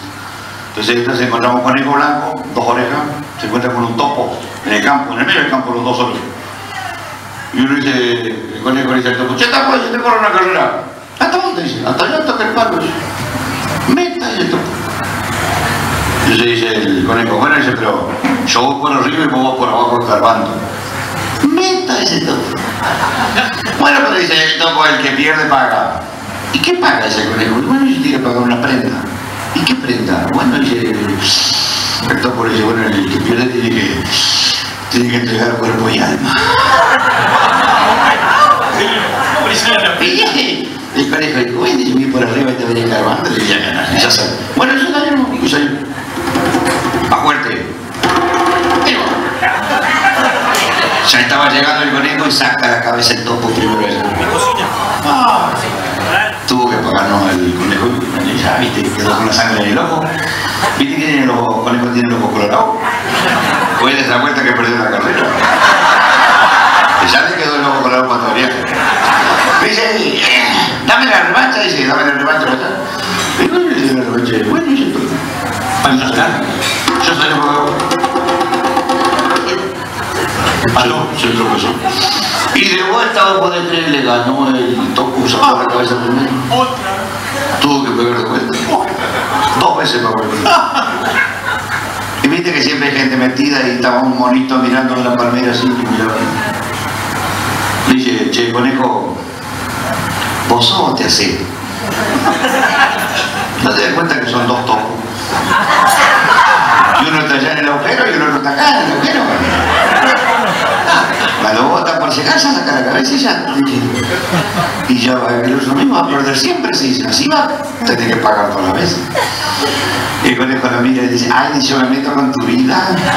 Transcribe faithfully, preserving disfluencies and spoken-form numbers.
Entonces, entonces encontramos un conejo blanco, dos orejas, se encuentra con un topo en el campo, en el medio del campo, los dos solos. Y uno dice, el conejo le dice al topo, che, tapo, yo te corro una carrera. ¿Hasta dónde? Dice, hasta allá toca el palo. Meta, dice el topo. Entonces dice el conejo, bueno, dice, pero yo voy por arriba y vos vas por abajo escarbando. Meta, dice el topo. Bueno, pero dice el topo, el que pierde paga. ¿Y qué paga ese conejo? Bueno, dice, tiene que pagar una prenda. ¿Y qué prenda? Bueno, dice el topo, dice, bueno, el que pierde tiene que, tiene que entregar cuerpo y alma. Y el conejo dice, bueno, dice, voy por arriba y te venía escarbando, y ya ganas, ya sabes. Bueno, eso es algo, pues ahí. Más fuerte. Ya estaba llegando el conejo y saca la cabeza el topo primero. Ah, tuvo que pagarnos el conejo. Ya viste, quedó con la sangre en el ojo. ¿Viste que tienen los conejos tienen el ojo colorado? Fue de esa vuelta que perdió la carrera. Ya le quedó el ojo colorado para todo el viaje. Dice, dame la revancha, dice, dame la revancha, ¿verdad? Y bueno, le dio la revancha. Bueno, dice, para ganar. Yo soy el jugador. Aló, soy el profesor. Y de vuelta vos podés creer, le ganó el topo, sacó la cabeza primero. Tuvo que pegar de vuelta. Dos veces para volver. Y viste que siempre hay gente metida y estaba un monito mirando en la palmera así, y miraba. Dice, che, conejo, ¿vos sos o te haces? ¿No te das cuenta que son dos topos? Y uno está allá en el agujero y uno está acá en el agujero. Cuando vos estás por llegar, ya saca la cabeza y ya. Y ya va a ver lo mismo, va a perder siempre. Si dice, así va, tenés que pagar toda la vez. Y el conejo lo mira y dice, ay, yo me meto con tu vida.